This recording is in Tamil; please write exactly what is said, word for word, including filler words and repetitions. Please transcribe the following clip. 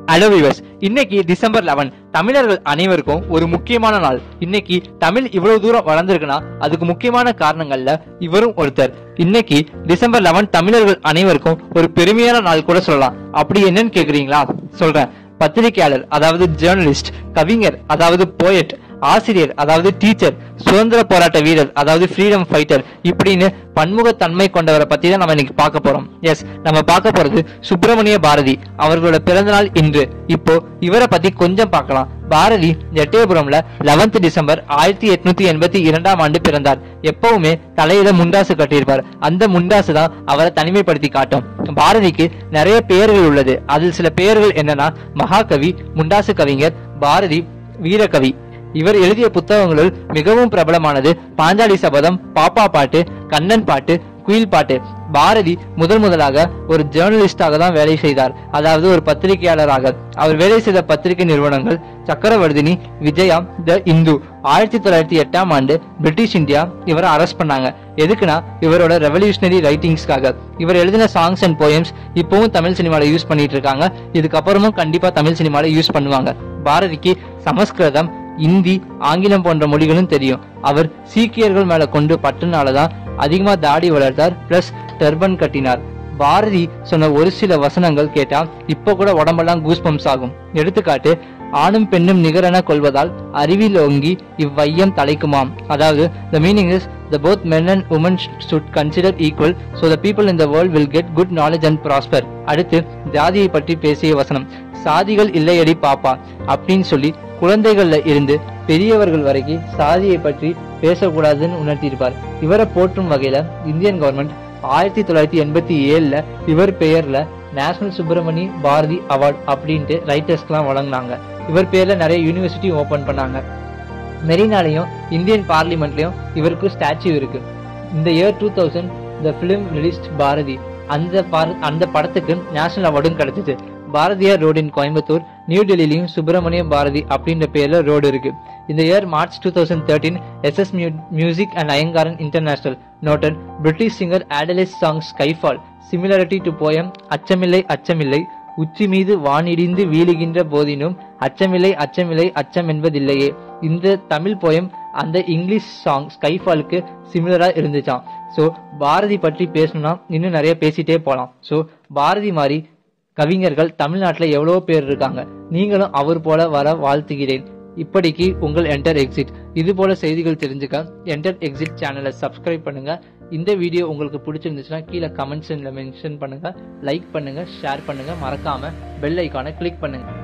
ஹலோ வியூவர்ஸ், இன்னைக்கு டிசம்பர் லெவன் தமிழர்கள் அனைவருக்கும் ஒரு முக்கியமான நாள். இன்னைக்கு தமிழ் இவ்வளவு தூரம் வளர்ந்துருக்குன்னா அதுக்கு முக்கியமான காரணங்கள்ல இவரும் ஒருத்தர். இன்னைக்கு டிசம்பர் லெவன் தமிழர்கள் அனைவருக்கும் ஒரு பெருமையான நாள் கூட சொல்லலாம். அப்படி என்னன்னு கேக்குறீங்களா? சொல்றேன். பத்திரிகையாளர் அதாவது ஜேர்னலிஸ்ட், கவிஞர் அதாவது போயட், ஆசிரியர் அதாவது டீச்சர், சுதந்திர போராட்ட வீரர் அதாவது ஃப்ரீடம் ஃபைட்டர், இப்படின்னு பன்முகத்தன்மை கொண்டவரை பத்தி தான் நம்ம இன்னைக்கு பார்க்க போறோம். எஸ், நம்ம பார்க்க போறது சுப்பிரமணிய பாரதி. அவர்களோட பிறந்த நாள் இன்று. இப்போ இவரை பத்தி கொஞ்சம் பார்க்கலாம். பாரதி எட்டயபுரம்ல லெவன்த் டிசம்பர் ஆயிரத்தி எட்நூத்தி எண்பத்தி இரண்டாம் ஆண்டு பிறந்தார். எப்பவுமே தலையில முண்டாசு கட்டியிருப்பார். அந்த முண்டாசு தான் அவரை தனிமைப்படுத்தி காட்டும். பாரதிக்கு நிறைய பெயர்கள் உள்ளது. அதில் சில பெயர்கள் என்னன்னா மகாகவி, முண்டாசு கவிஞர், பாரதி வீரகவி. இவர் எழுதிய புத்தகங்களுள் மிகவும் பிரபலமானது பாஞ்சாலி சபதம், பாப்பா பாட்டு, கண்ணன் பாட்டு, குயில் பாட்டு. பாரதி முதல் முதலாக ஒரு ஜேர்னலிஸ்டாக தான் வேலை செய்தார், அதாவது ஒரு பத்திரிகையாளராக. அவர் வேலை செய்த பத்திரிகை நிறுவனங்கள் சக்கரவர்த்தினி, விஜயா, த இந்து. ஆயிரத்தி தொள்ளாயிரத்தி எட்டாம் ஆண்டு பிரிட்டிஷ் இந்தியா இவரை அரெஸ்ட் பண்ணாங்க. எதுக்குன்னா இவரோட ரெவல்யூஷனரி ரைட்டிங்ஸ்க்காக. இவர் எழுதின சாங்ஸ் அண்ட் போயம்ஸ் இப்பவும் தமிழ் சினிமால யூஸ் பண்ணிட்டு இருக்காங்க. இதுக்கப்புறமும் கண்டிப்பா தமிழ் சினிமால யூஸ் பண்ணுவாங்க. பாரதிக்கு சமஸ்கிருதம், இந்தி, ஆங்கிலம் போன்ற மொழிகளும் தெரியும். அவர் சீக்கியர்கள் மேல கொண்டு பட்டுனாலதான் அதிகமா தாடி வளர்த்தார், பிளஸ் டர்பன் கட்டினார். பாரதி சொன்ன ஒரு சில வசனங்கள் கேட்டா இப்ப கூட உடம்பெல்லாம் கூஸ்பம்ஸ் ஆகும். எடுத்துக்காட்டு, ஆணும் பெண்ணும் நிகரென கொள்வதால் அறிவில் ஓங்கி இவ்வையம் தலைக்குமாம். அதாவது the meaning is the both men and women should consider equal so the people in the world will get good knowledge and prosper. அடுத்து ஜாதியை பற்றி பேசிய வசனம், சாதிகள் இல்லையடி பாப்பா அப்படின்னு சொல்லி குழந்தைகள்ல இருந்து பெரியவர்கள் வரைக்கும் சாதியை பற்றி பேசக்கூடாதுன்னு உணர்த்தியிருப்பார். இவரை போற்றும் வகையில இந்தியன் கவர்மெண்ட் ஆயிரத்தி தொள்ளாயிரத்தி எண்பத்தி ஏழுல இவர் பெயர்ல நேஷனல் சுப்பிரமணி பாரதி அவார்டு அப்படின்ட்டு ரைட்டர்ஸ்க்கெல்லாம் வழங்கினாங்க. இவர் பேர்ல நிறைய யூனிவர்சிட்டி ஓபன் பண்ணாங்க. மெரினாலையும் இந்தியன் பார்லிமெண்ட்லயும் இவருக்கு ஸ்டாச்சு இருக்கு. இந்த year two thousand the film released Bharathi, அந்த அந்த படத்துக்கு நேஷனல் அவார்டும் கிடைச்சிச்சு. Bharathiyar road in Coimbatore, new டெல்லியிலையும் சுப்பிரமணிய பாரதி அப்படின்ற பேர்ல ரோடு இருக்கு. இந்த year March two thousand thirteen S S music and Ayngaran international noted British singer Adele's song Skyfall similarity to poem அச்சமில்லை அச்சமில்லை உச்சி மீது வானிடிந்து வீழுகின்ற போதினும் அச்சமில்லை அச்சமில்லை அச்சம் என்பதில்லையே. இந்த தமிழ் போயம் அந்த இங்கிலீஷ் சாங் ஸ்கைஃபாலுக்கு சிமிலரா இருந்துச்சான். ஸோ பாரதி பற்றி பேசணும்னா இன்னும் நிறைய பேசிட்டே போலாம். ஸோ பாரதி மாதிரி கவிஞர்கள் தமிழ்நாட்டுல எவ்வளவோ பேர் இருக்காங்க. நீங்களும் அவர் போல வர வாழ்த்துகிறேன். இப்படிக்கு உங்கள் என்டர் எக்ஸிட். இது போல செய்திகள் தெரிஞ்சுக்க என்டர் எக்ஸிட் சேனலை சப்ஸ்கிரைப் பண்ணுங்க. இந்த வீடியோ உங்களுக்கு பிடிச்சிருந்துச்சுன்னா கீழே கமெண்ட்ஸ்ல மென்ஷன் பண்ணுங்க, லைக் பண்ணுங்க, ஷேர் பண்ணுங்க, மறக்காம பெல் ஐக்கானை கிளிக் பண்ணுங்க.